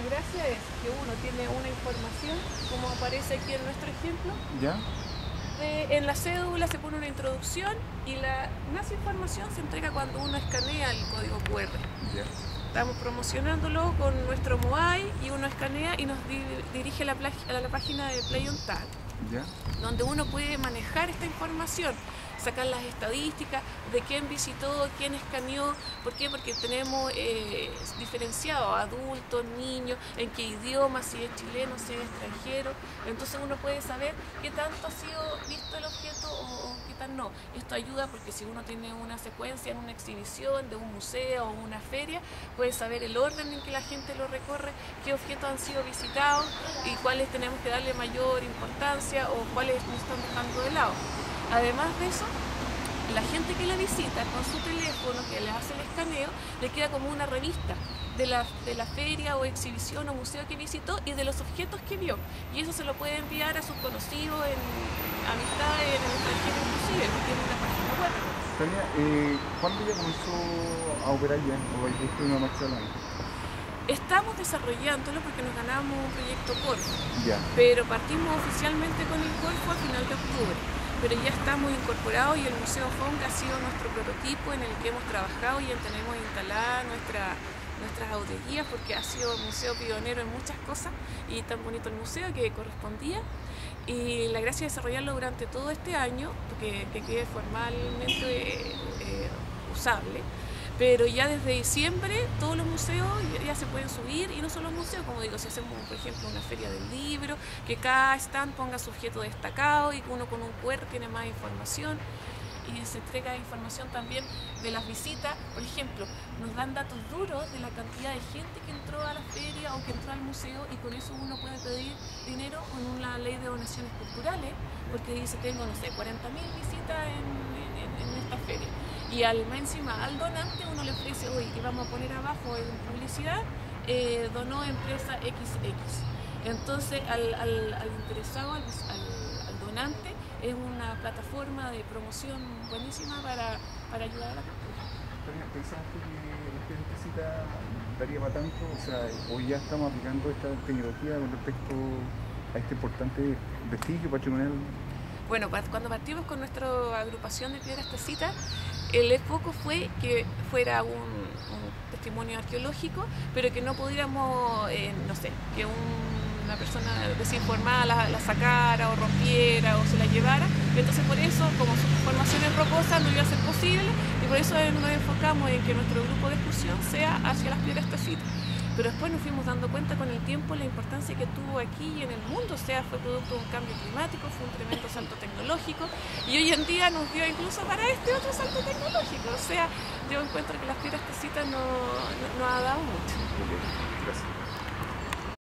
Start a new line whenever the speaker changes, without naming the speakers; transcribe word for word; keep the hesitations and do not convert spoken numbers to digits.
gracia es que uno tiene una información, como aparece aquí en nuestro ejemplo.
¿Ya?
De, en la cédula se pone una introducción y la más información se entrega cuando uno escanea el código cu erre.
Ya.
Estamos promocionándolo con nuestro Moai y uno escanea y nos di dirige a la, a la página de Play on Tag,
¿Ya?
donde uno puede manejar esta información, sacar las estadísticas de quién visitó, quién escaneó. ¿Por qué? Porque tenemos eh, diferenciado adultos, niños, en qué idioma, si es chileno, si es extranjero. Entonces uno puede saber qué tanto ha sido visto el objeto o, o qué tan no. Esto ayuda porque si uno tiene una secuencia en una exhibición de un museo o una feria, puede saber el orden en que la gente lo recorre, qué objetos han sido visitados y cuáles tenemos que darle mayor importancia o cuáles nos están dejando de lado. Además de eso, la gente que la visita con su teléfono, que le hace el escaneo, le queda como una revista de la, de la feria o exhibición o museo que visitó y de los objetos que vio. Y eso se lo puede enviar a sus conocidos, en amistades, en el extranjero inclusive, que tiene una página web.
Tania, eh, ¿cuándo ya comenzó a operar ya? ¿O hay una marcha adelante?
Estamos desarrollándolo porque nos ganamos un proyecto Corfo,
Ya.
pero partimos oficialmente con el Corfo a final de octubre. Pero ya estamos incorporados y el Museo Fong ha sido nuestro prototipo en el que hemos trabajado y tenemos instalada nuestra, nuestras audierías porque ha sido un museo pionero en muchas cosas y tan bonito el museo que correspondía. Y la gracia de desarrollarlo durante todo este año, que, que quede formalmente eh, usable. Pero ya desde diciembre todos los museos ya, ya se pueden subir, y no solo museos, como digo, si hacemos por ejemplo una feria del libro, que cada stand ponga su objeto destacado y uno con un cu erre tiene más información y se entrega información también de las visitas. Por ejemplo, nos dan datos duros de la cantidad de gente que entró a la feria o que entró al museo y con eso uno puede pedir dinero con una ley de donaciones culturales, porque dice tengo, no sé, cuarenta mil visitas en, en, en esta feria. Y al más encima al donante uno le ofrece, hoy y vamos a poner abajo en publicidad, eh, donó empresa equis equis. Entonces al, al, al interesado, al, al, al donante, es una plataforma de promoción buenísima para, para ayudar a la cultura.
¿Pensaste que esta cita daría para tanto? O sea, hoy ya estamos aplicando esta tecnología con respecto a este importante vestigio patrimonial.
Bueno, cuando partimos con nuestra agrupación de Piedras Tecitas, el foco fue que fuera un, un testimonio arqueológico, pero que no pudiéramos, eh, no sé, que un, una persona desinformada la, la sacara o rompiera o se la llevara. Entonces por eso, como su formación es rocosa, no iba a ser posible, y por eso nos enfocamos en que nuestro grupo de excursión sea hacia las Piedras Tecitas. Pero después nos fuimos dando cuenta con el tiempo la importancia que tuvo aquí y en el mundo. O sea, fue producto de un cambio climático, fue un tremendo salto tecnológico y hoy en día nos dio incluso para este otro salto tecnológico. O sea, yo encuentro que las Piedras Tecitas no, no, no ha dado mucho.
Okay, gracias.